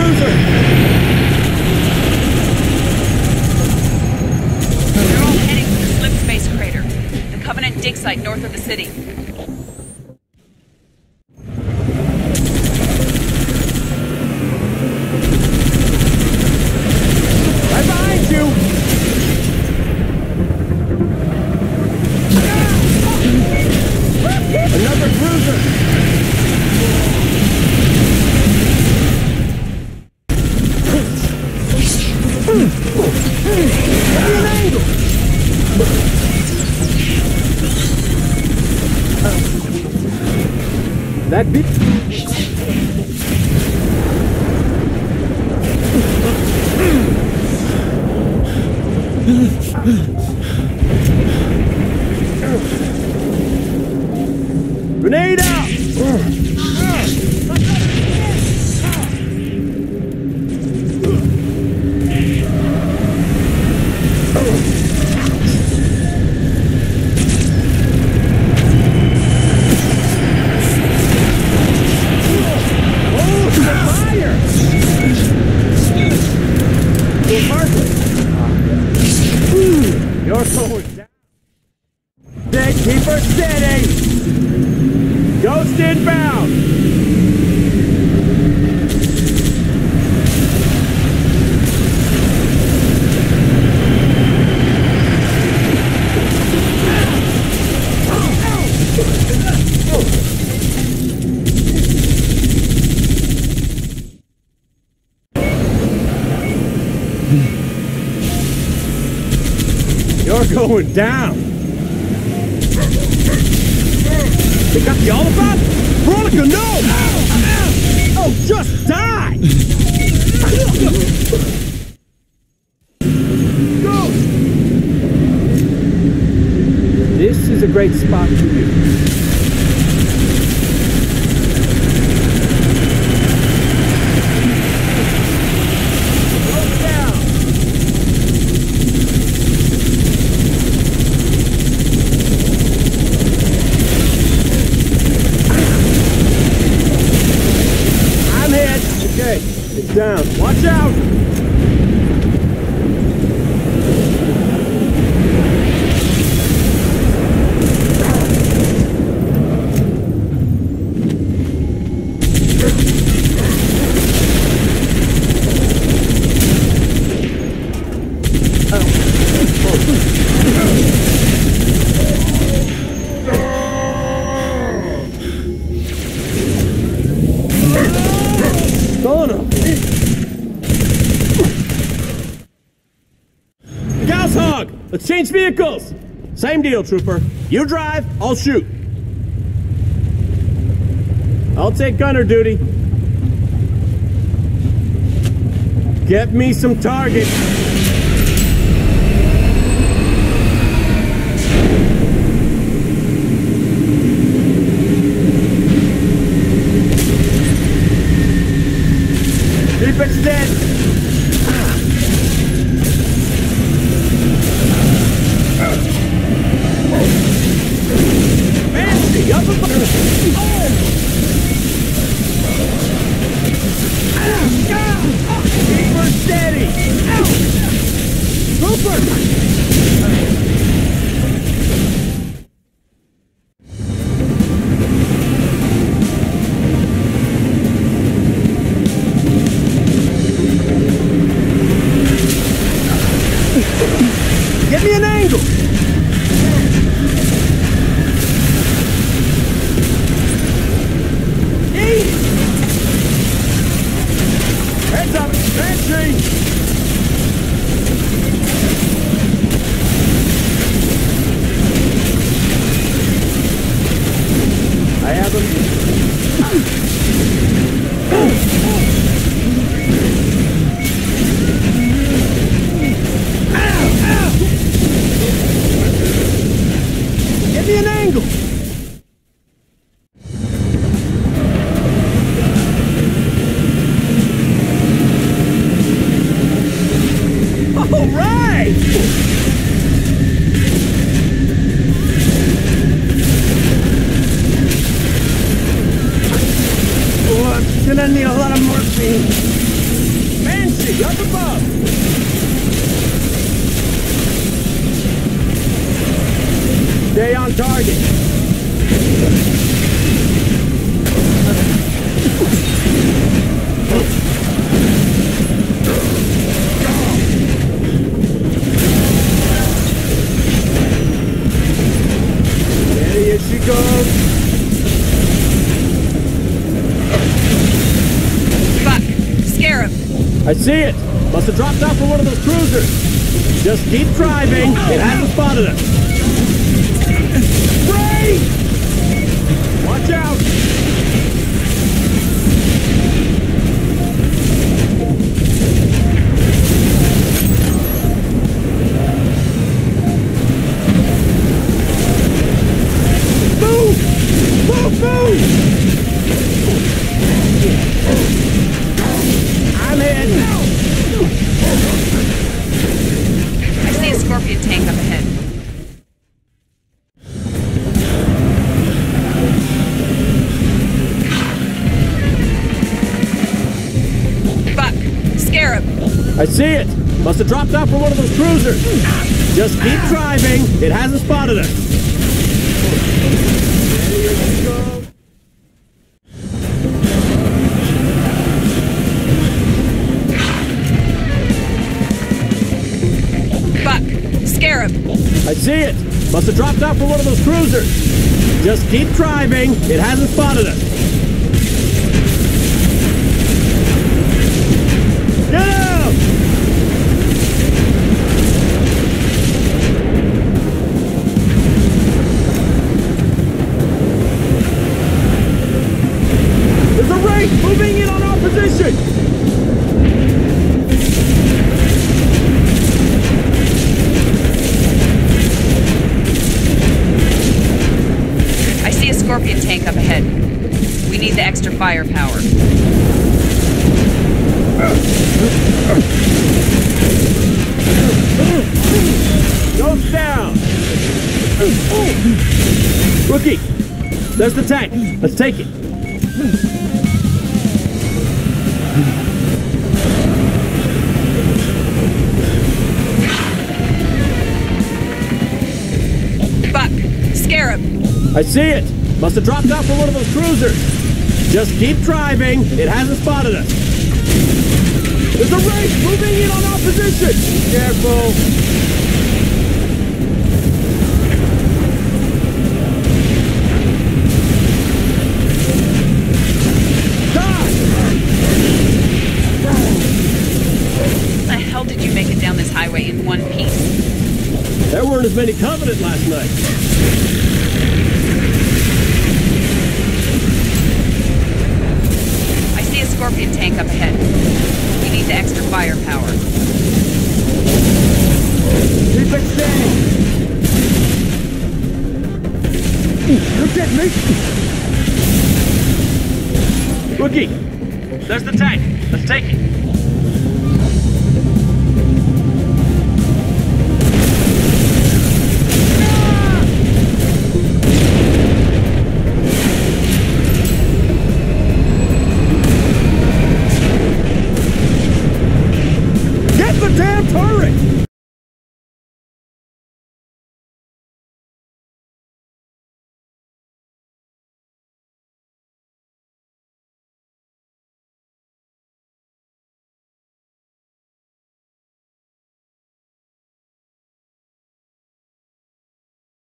cruiser! They're all heading for the slip space crater. The Covenant dig site north of the city. Right behind you! Another cruiser! That bit. Grenade out! You're going down. Keep her steady. Ghost inbound. You're going down. They got the Oliphant? Veronica, no! Oh, just die! Go! This is a great spot for you. Okay, it's down. Watch out! Warthog! Let's change vehicles! Same deal, Trooper. You drive, I'll shoot. I'll take gunner duty. Get me some targets. Keep it steady. Fancy, up above. Keep her steady. Trooper. Get me an angle! Heads up! Entry! I have him. Give me an angle! All right! Oh, I'm gonna need a lot of morphine. Banshee, up above! Stay on target! Here she goes! Buck, Scarab! I see it! Must have dropped out from one of those cruisers! Just keep driving, it hasn't spotted us! Brake! Watch out! Move! Move, move! I'm in! I see a Scorpion tank up ahead. Buck, Scarab! I see it! Must have dropped out from one of those cruisers! Just keep driving, it hasn't spotted us! Here we go! Buck, Scarab! I see it! Must have dropped out from one of those cruisers! Just keep driving, it hasn't spotted us! Get out! There's a Wraith moving in on our position! I see a Scorpion tank up ahead. We need the extra firepower. Goes down! Rookie! There's the tank! Let's take it! Buck, Scarab! I see it! Must have dropped out from one of those cruisers! Just keep driving, it hasn't spotted us! There's a Wraith moving in on our position! Careful! How the hell did you make it down this highway in one piece? There weren't as many Covenant last night. I see a Scorpion tank up ahead. We need the extra firepower. Keep it steady! You're getting me! Rookie! There's the tank. Let's take it.